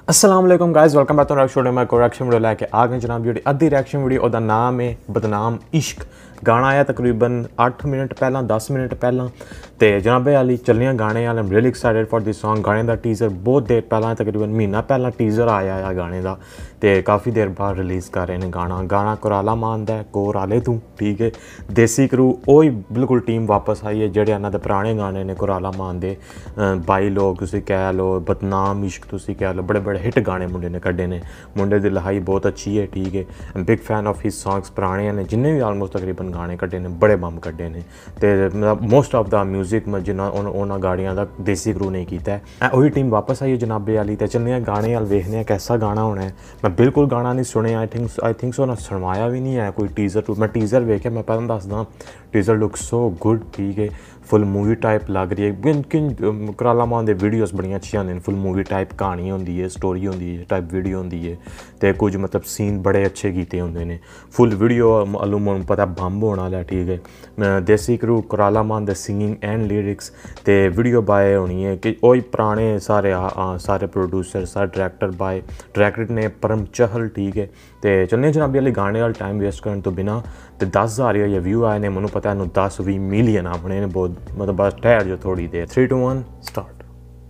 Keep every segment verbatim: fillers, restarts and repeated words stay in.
अस्सलाम वालेकुम guys, welcome back to reaction मैं को रिएक्शन वीडियो लेके आ गए जनाब। जी अद्धी रिएक्शन वीडियो ओदा नाम है बदनाम इश्क। गाना आया तकरीबन आठ मिनट पहला दस मिनट पहला तो जनाबे वाली चलियाँ गाने वाले am really excited for this song. गाने का टीज़र बहुत देर पहला तकरीबन महीना पहला टीज़र आया है गाने का तो काफ़ी देर बाद रिलीज़ कर रहे हैं गाना। गाना कुराला मान दा कोराले तू ठीक है। देसी करू वही बिल्कुल टीम वापस आई है जेडे इन्होंने पुराने गाने ने कुराला मान दे बाई लोग तुसी कह लो, बदनाम इश्क तुसी कह लो, बड़े बड़े हिट गाने मुंडे ने कड्डे ने। मुंडे की लहाई बहुत अच्छी है ठीक है। Big fan of his songs पुराने ने जिन्हें भी आलमोस्ट तकरीबन गाने कड्डे ने बड़े बम कड्डे ने तो मोस्ट ऑफ द म्यूजिक जिन्ना उन्होंने गाड़ियाँ का देसी करू नहीं किया है। वही टीम वापस आई है जनाबे वाली तो चलने गाने वाल वेखने कैसा गाना होना है। मैं बिल्कुल गाना नहीं सुने, I think I think so ना सुनवाया भी नहीं है कोई टीज़र टू। मैं टीज़र वेखे मैं पहले दसदा टीज़र लुक सो गुड ठीक है। फुल मूवी टाइप लग रही है। किन किन कुराला मान दे वीडियोस बड़ियां अच्छियां होंदियां, फुल मूवी टाइप कहानी होंदी है, स्टोरी होंदी है, टाइप वीडियो होंदी है तो कुछ मतलब सीन बड़े अच्छे कीते होंदे ने। फुल वीडियो अलूम पता बंब होने वाला ठीक है। देसी करू कुराला मान दे सिंगिंग एंड लिरिक्स तो वीडियो बाय होनी है कि वही पुराने सारे आ, आ, सारे प्रोड्यूसर सारे डायरैक्टर बाय डायरैक्टर ने परम चहल ठीक है। तो चलने जनाबी वाले गाने वाला टाइम वेस्ट करने तो बिना तो दस हज़ार या व्यू आए ने। मैं पता है दस भी मिलियन अपने ने बहुत मतलब बस ठहर जो थोड़ी देर। Three two one start.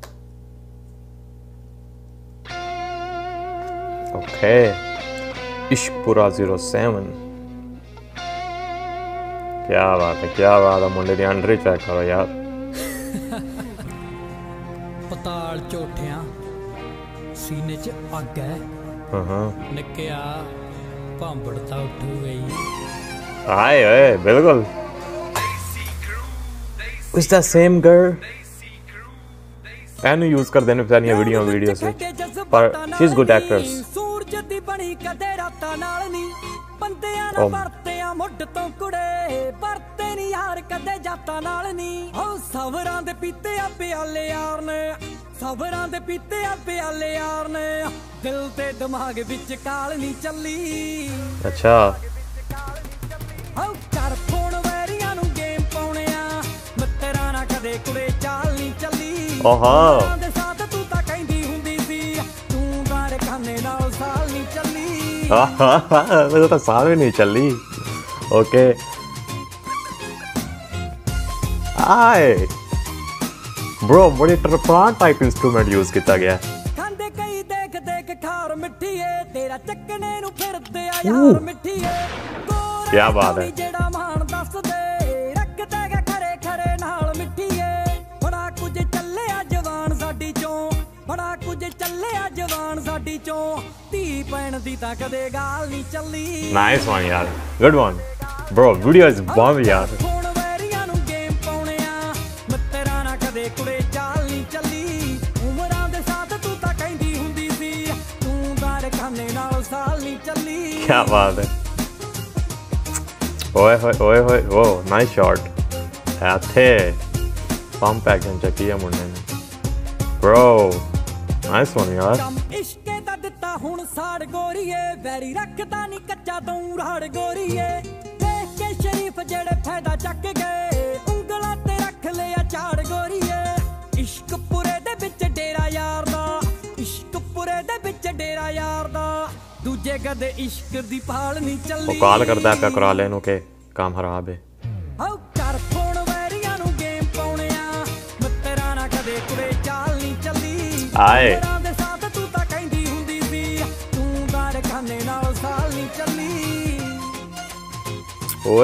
Okay Ishqpura zero seven क्या बात है क्या बात है। मुंडे दी अंडर चेक करो यार। पताल झोटियां सीने च अग है निकया भांबड़ता उठ गई। आए ओए बिल्कुल Is that same girl? एनु यूज कर देने पता नहीं वीडियो वीडियो से पर शी इज गुड एक्ट्रेस। सूरज दी बनी कदे रातां नाल नी बंदियां ना वरतियां मुੱਢ ਤੋਂ ਕੁੜੇ ਵਰਤੇ ਨਹੀਂ ਯਾਰ ਕਦੇ ਜਾਤਾਂ ਨਾਲ ਨਹੀਂ। ਹੋ ਸਵਰਾਂ ਦੇ ਪੀਤੇ ਆ ਪਿਆਲੇ ਯਾਰ ਨੇ ਸਵਰਾਂ ਦੇ ਪੀਤੇ ਆ ਪਿਆਲੇ ਯਾਰ ਨੇ ਦਿਲ ਤੇ ਦਿਮਾਗ ਵਿੱਚ ਕਾਲ ਨਹੀਂ ਚੱਲੀ। ਅੱਛਾ ਹੋ ਚਾਰ ਫੋਨ ਵੈਰੀਆਂ ਨੂੰ ਗੇਮ ਪਾਉਣਿਆ ਮਿੱਤਰਾਂ ਨਾਲ ਕਦੇ ਕੁੜੇ ਚਾਲ ਨਹੀਂ ਚੱਲੀ। ਓਹਾ ਦੇ ਸਾਥ ਤੂੰ ਤਾਂ ਕਹਿੰਦੀ ਹੁੰਦੀ ਸੀ ਤੂੰ ਗਾਰ ਖਾਨੇ ਨਾਲ ਸਾਲ ਨਹੀਂ ਚੱਲੀ। ਆਹਾ ਉਹ ਤਾਂ ਸਾਲ ਵੀ ਨਹੀਂ ਚੱਲੀ। ओके आए ब्रो बड़ी पुराना टाइप इंस्ट्रूमेंट यूज किया गया है। खांदे कई देख देख खार मिठी है तेरा चकने नु फिरदे आ यार मिठी है। क्या बात है जेड़ा मान दस दे रखदा है खरे खरे नाल मिठी है। बड़ा कुछ चले आ जवान साडी चों बड़ा कुछ चले आ जवान साडी चों धी पैण दी तां कदे गाल नहीं चली। नाइस वन यार good one Bro, video is bomb यार। क्या बात है। ओए होए ओए होए वो नाइस शॉट है थे पंप एक्शन चकी है मुंडे ने। Bro, नाइस वन यार। इश्के दा दित्ता हुण साड़ गोरीए वैरी रखदा नहीं कच्चा तू राड़ गोरीए शरीफ जेड़े फायदा चक गए उंगलां ते रख लिया झाड़ गोरीए। इश्क पुरे दे विच डेरा यार दा इश्क पुरे दे विच डेरा यार दा दूजे कदे इश्क दी भाल नहीं चली। ओ कॉल करदा है करा ले नु के काम खराब है। ओ कर फोन वैरियां नु गेम पाउणिया मित्तरां ना कदे कुड़े चाल नहीं चली। आए दे साथ तू तां कहंदी हुंदी सी तू गार खाने नाल साल नहीं चली। ओए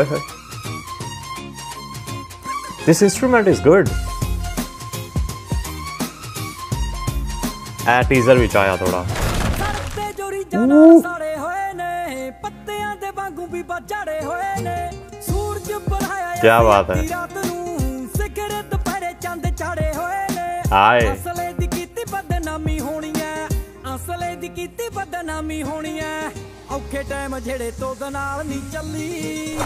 This instrument is good. आ टीजर भी आया थोड़ा। क्या बात है। आए असले दी कीती बदनामी होनी है असले दी कीती बदनामी होनी है औखे टाइम जेड़े तो नाल नहीं चली।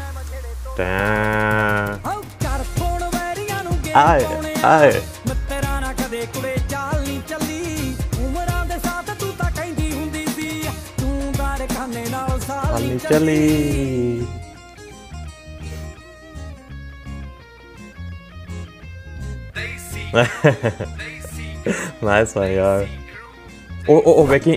आए आए मित्तरां ना कदे कुड़े चाल नहीं चली। उमरां दे साथ तू तां कहंदी हुंदी सी तू गार खाने नाल साल नहीं चली। नाइस वन यार। ओ ओ ओ वेकी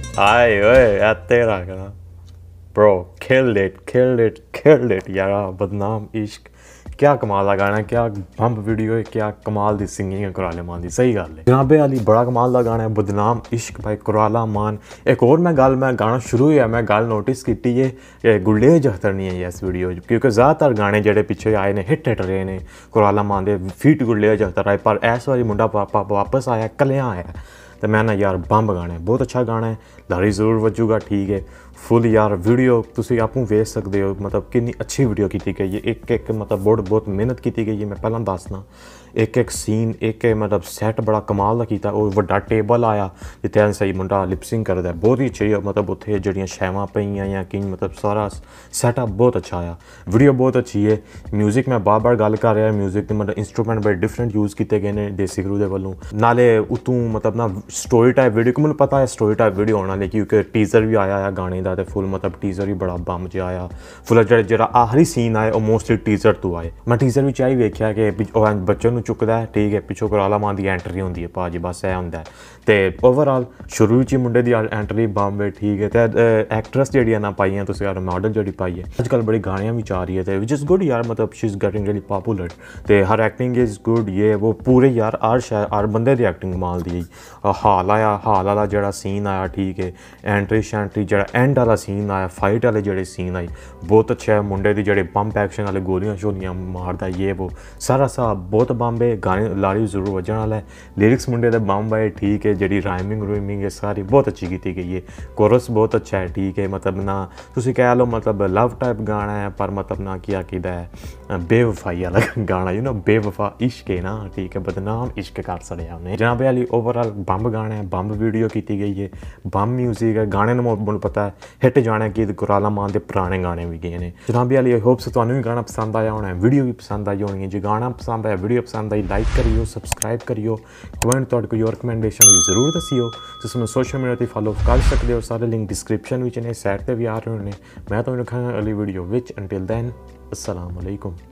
आए ओए यार तेरा गाना bro killed it killed it killed it यार बदनाम इश्क क्या कमाल का गाना है क्या बंब वीडियो है क्या कमाल दी सिंगिंग है कुराला मान दी सही गल है जनाबे अली बड़ा कमाल का गाना है बदनाम इश्क भाई कुराला मान एक और मैं गल मैं गाना शुरू ही है मैं गल नोटिस की है गुरलेज अख्तर नहीं है इस वीडियो क्योंकि ज़्यादातर गाने जेडे पिछे आए ने हिट हिट रहे ने कुराला मान दे फीट गुरलेज अख्तर आए पर इस बारी मुंडा पापा वापस आया कलियां आया तो मैं ना यार बंब गाना है बहुत अच्छा गाना है लारी जरूर वजूगा ठीक है फुल यार वीडियो तुसी आपू वेख सकते हो मतलब कितनी अच्छी वीडियो की गई है एक एक मतलब बहुत बहुत मेहनत की गई है मैं पहला दसना एक एक सीन एक एक मतलब सैट बड़ा कमाल का किया और वड्डा टेबल आया जिते सही मुंडा लिपसिंग करता है बहुत ही अच्छी मतलब उत्थे जड़ियाँ शैवां पईयां या कि मतलब सारा सैटअप बहुत अच्छा आया वीडियो बहुत अच्छी है म्यूजिक मैं बार बार गल कर रहा म्यूजिक के मतलब इंस्ट्रूमेंट बड़े डिफरेंट यूज़ किए गए हैं देसी गुरु के वालों नाले उतों मतलब ना स्टोरी टाइप वीडियो को मैं पता है स्टोरी टाइप वीडियो होने वाली क्योंकि टीजर भी आया है गाने का फुल मतलब टीजर भी बड़ा बम ज आया फुल जो जो आखिरी सीन आए और मोस्टली टीजर तो आए मैं टीजर भी चाही वेख्या कि बच्चे चुकता है ठीक है पिछों कुराला मान की एंट्री होंगी है भाजी बस यह होंगे तो ओवरऑल शुरू च मुंडे की एंट्री बम है ठीक है तो एक्ट्रैस जी ना पाई तुम यार मॉडल जी पाई है अजकल बड़ी गाड़ियाँ भी जा रही है तो विच इज़ गुड यार मतलब she is getting really popular तो हर एक्टिंग इज़ गुड ये वो पूरे यार हर शहर हर बंदे की एक्टिंग माल दी हाल आया हाल वाला जो सीन आया ठीक है एंट्री शैंट्री जो एंड वाला सीन आया फाइट वाले जो सीन आई बहुत अच्छा है मुंडे की जो बंप एक्शन वाले गोलियां शोलियां मारदा ये वो सारा सा बहुत बंब है गाने लाड़ी जरूर वजन वाला है लिरिक्स मुंडे दे बंब है ठीक है जी राइमिंग रूइमिंग है सारी बहुत अच्छी की गई है कोरस बहुत अच्छा है ठीक है मतलब ना तुसी कह लो मतलब लव टाइप गाना है पर मतलब ना क्या किदा है बेवफाई वाला गाना यू नो बेवफा इश्क है ना ठीक है बदनाम इश्क कर सड़िया उन्हें जनाबे अली ओवरऑल बंब गाना है बंब वीडियो की गई है बंब म्यूजिक है गाने मुझे पता है हिट जाने कि कुराला मान के पुराने गाने भी गए हैं जनाबे अली आई होप से तुम्हें भी गाना पसंद आया होना है वीडियो भी पसंद आई होनी है जो गाना पसंद आया वीडियो पसंद आई लाइक करियो सबसक्राइब करियो कमेंट तो कोई रिकमेंडेशन भी जरूर दसियो जिसमें सोशल मीडिया पर फॉलो कर सकते हो सारे लिंक डिस्क्रिप्शन में ने साइड पर भी आ रहे होने मैं तुम्हें रखा अगली वीडियो विच अंटिल दैन अस्सलाम वालेकुम।